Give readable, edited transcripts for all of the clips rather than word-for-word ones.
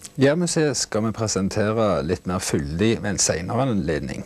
Jærmuseet skal vi presentere litt mer fyldig ved en senere anledning.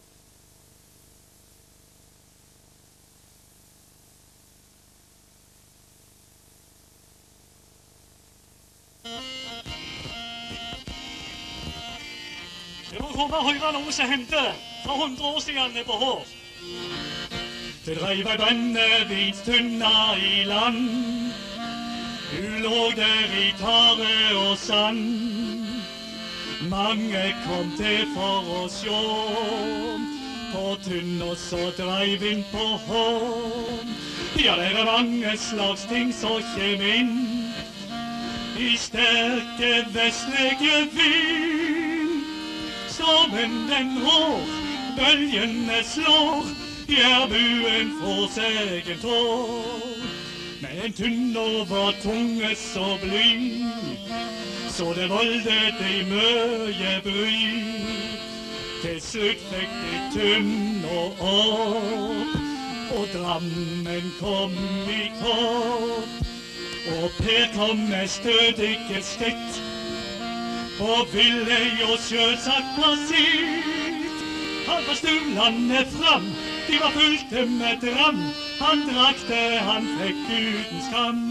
Det må komme høyre noe som hendte for 100 år siden på Hå. Det dreiv ei brennevinstynne i land. Du lå der i tare og sand. Mange kom til for å sjå på tynna så dreiv inn på Hå. Ja, det mange slags ting som kjem inn i sterke vestlige vind. Som den hår bølgene slår, jærbuen får seg en tår. Men tynna var tunge så bly, så det voldet de mye bry. Til slutt fikk de tynna opp, og Drammen kom i topp. Og Per kom med stødige skritt, og ville jo selvsagt ha sitt. Han var stulene fram, de var fullte med dram. Han drakk det han fikk uten skam.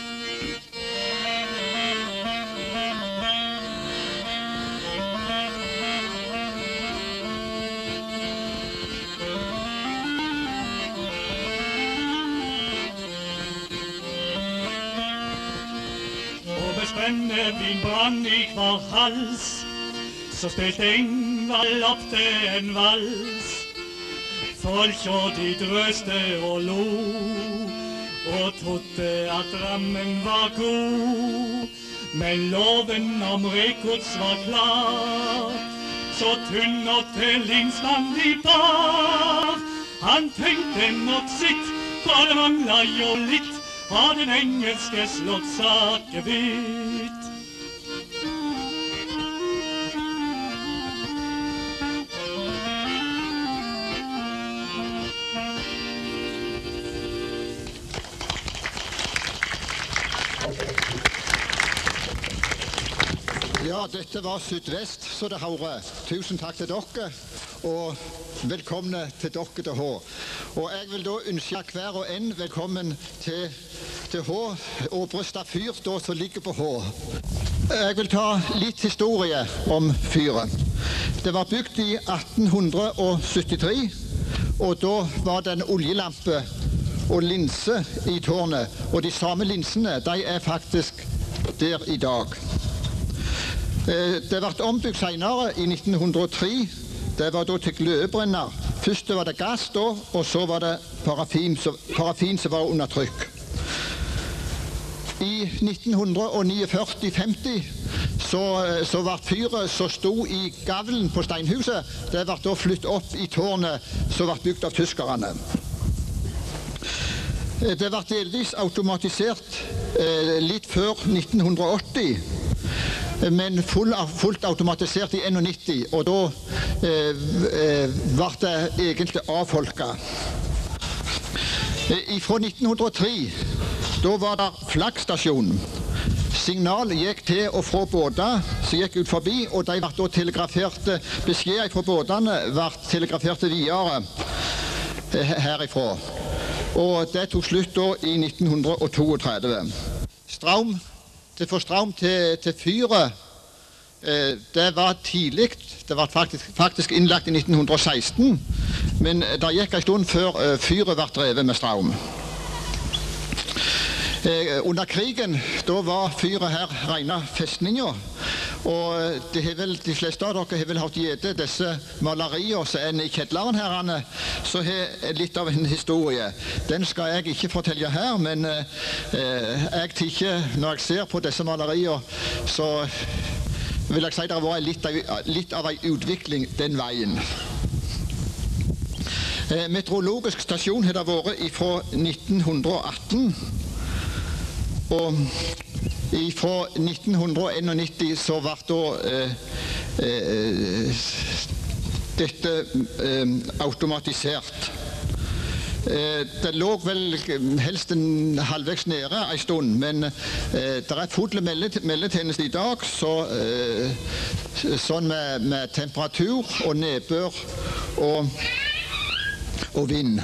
Brennevin brann i hver hals, så spilte Ingvald opp til en vals. Folk og de drøste og lo, og trodde at Drammen var god. Men loven om rekords var klar, så tynna til Lingsmann de bar. Han tenkte nok sitt, for det mangla jo litt av den engelske slottsakevitt. Ja, dette var Sydvest, så det hører. Tusen takk til dere, og velkomne til dere til Hå. Og jeg vil da ønske hver og en velkommen til Hå, Åbrestad fyr, da, som ligger på Hå. Jeg vil ta litt historie om fyret. Det var bygd i 1873, og da var det en oljelampe og linse i tårnet. Og de samme linsene, de er faktisk der i dag. Det ble ombygd senere, i 1903. Det var da til glødebrenner. Først var det gass da, og så var det parafin som var under trykk. I 1949-50 så ble fyret som sto i gavlen på steinhuset, det ble da flyttet opp i tårnet som ble bygd av tyskerne. Det ble delvis automatisert litt før 1980, men fullt automatisert i 1991, og da ble det egentlig avfolket. Fra 1903, da var det flaggstasjon. Signal gikk til og fra båter som gikk ut forbi, og de ble da telegraferte, beskjeder fra båtene ble telegraferte videre herifra. Og det tok slutt da i 1932. Det får strøm til fyret, det var tidlig. Det var faktisk innlagt i 1916, men det gikk en stund før fyret ble drevet med strøm. Under krigen, da var fyret her rene festninger, og de fleste av dere har vel hatt gjete disse malerier som er i kjelleren her, så har litt av en historie. Den skal jeg ikke fortelle her, men jeg tenker, når jeg ser på disse malerier, så vil jeg si det var litt av en utvikling den veien. Meteorologisk stasjon har det vært fra 1918, og fra 1991 så ble da dette automatisert. Det lå vel helst halvveis nede en stund, men det er full meldetjeneste i dag, sånn med temperatur og nedbør og vind.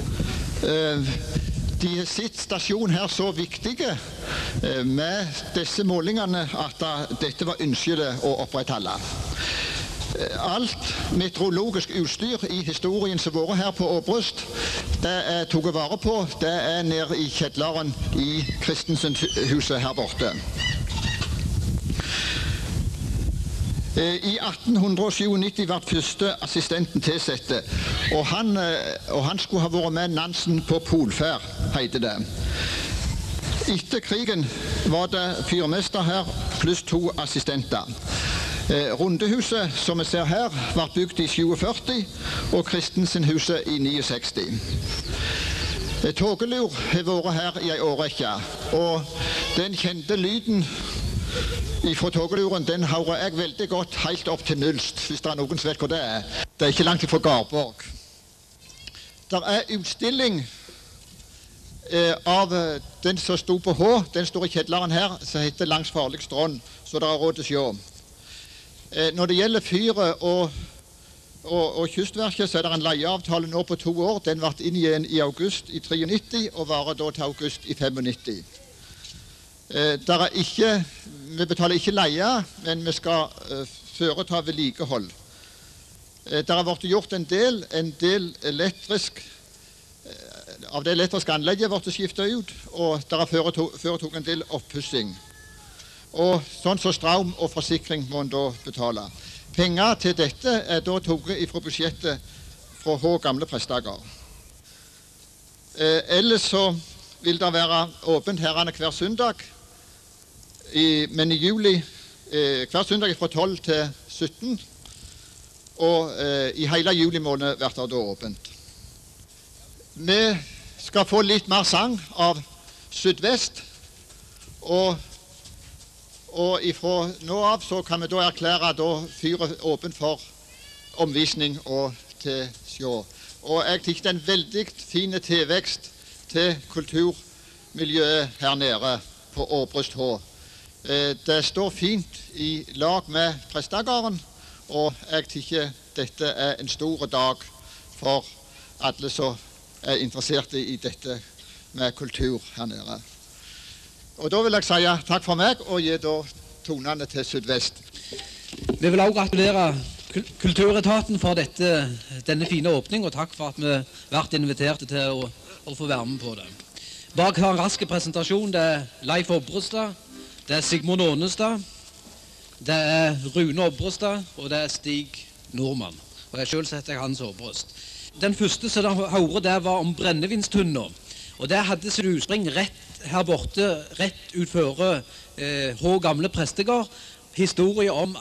De har sitt stasjon her så viktige med disse målingene at dette var ønskelig å opprettholde. Alt meteorologisk utstyr i historien som har vært her på Åbrøst, det er tatt vare på. Det er nede i kjelleren i Christensen-huset her borte. I 1897 ble første assistenten tilsatt, og han skulle ha vært med Nansen på polferd, heter det. Etter krigen var det fyrmester her pluss 2 assistenter. Rundehuset, som vi ser her, ble bygd i 47, og Christensen-huset i 69. Togelur har vært her i en årrekke, og den kjente lyden fra togeluren, den hører jeg veldig godt helt opp til Nulst, hvis det er noen som vet hvor det er. Det er ikke langt fra Garborg. Det er utstilling av den som sto på H, den står i kjelleren her, som heter Langs farlig strånd, så det er råd til å se. Når det gjelder fyret og Kystverket, så er det en leieavtale nå på 2 år. Den ble inn igjen i august i 93 og varer da til august i 95. Vi betaler ikke leie, men vi skal foreta vedlikehold. Det har vært gjort en del elektrisk. Av det elektriske anlegget ble skiftet ut, og det har foretok en del oppussing. Og sånn som strøm og forsikring må en da betale. Penger til dette er da tatt fra budsjettet fra H. gamle prestedager. Ellers så vil det være åpent herrene hver søndag, men i juli hver søndag fra 12 til 17, og i hele juli måned blir det da åpent. Vi skal få litt mer sang av Sydvest, og ifra nå av så kan vi da erklære da fyret åpent for omvisning og til sjå. Og jeg tykker det er en veldig fin tilvekst til kulturmiljøet her nede på Åbrøst H. Det står fint i lag med Prestagaren, og jeg tykker dette er en stor dag for alle som er interessert i dette med kultur her nede. Og da vil jeg si takk for meg, og gi da tonene til Sydvest. Vi vil også gratulere Kulturetaten for denne fine åpning, og takk for at vi ble invitert til å få være med på det. Bak har en rask presentasjon. Det er Leif Obrestad, det er Sigmund Ånestad, det er Rune Obrestad, og det er Stig Normann. Og jeg selv setter Hans Obrest. Den første som dere hører der var om brennevinstunna. Og det hadde sitt utspring rett her borte, rett utføre H. gamle prestegård. Historie om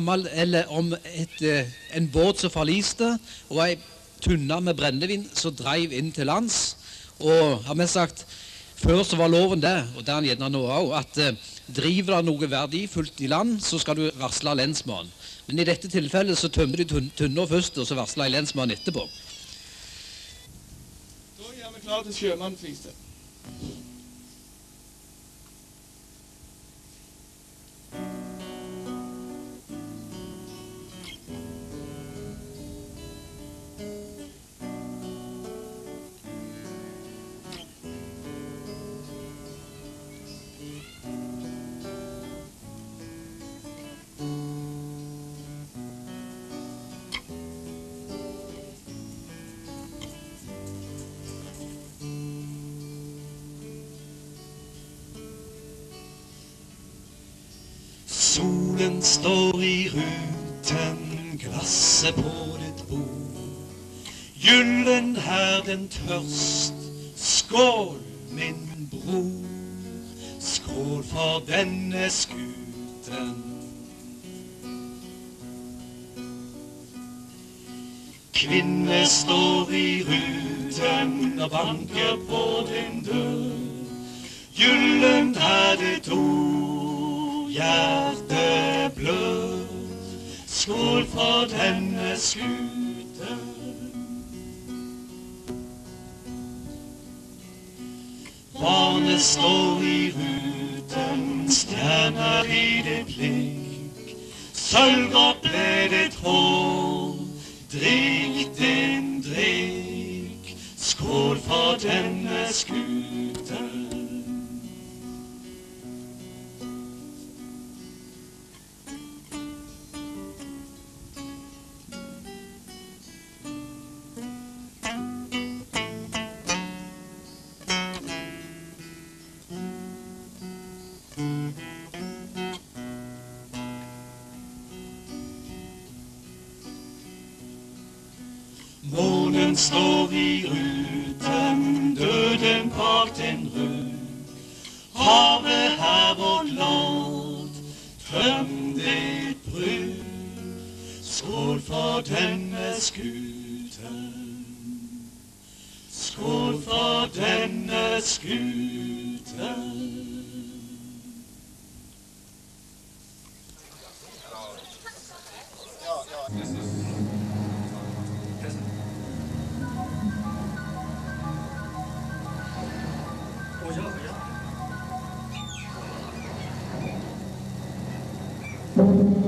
en båt som forliste, og en tunne med brennevin som dreiv inn til lands. Og har vi sagt, før så var loven det, og det er han gjerne nå også, at driver det noe verdifullt i land, så skal du varsle lensmannen. Men i dette tilfellet så tømmer de tunna først, og så varsler lensmannen etterpå. Klar til sjømannfise. Solen står i ruten, glasset på ditt bord. Gyllen her den tørst, skål min bror. Skål for denne skuten. Kvinne står i ruten og banker på din dør. Gyllen her ditt ord, hjertet blør. Skål for denne skuten. Barnet står i ruten, stjerner i det blikk. Sølvopledet hår, drikk din drikk. Skål for denne skuten. Månen står i ruten, døden bak den rød. Havet her vårt land, tøm ditt brud. Skål for denne skuten. Skål for denne skuten. Thank you.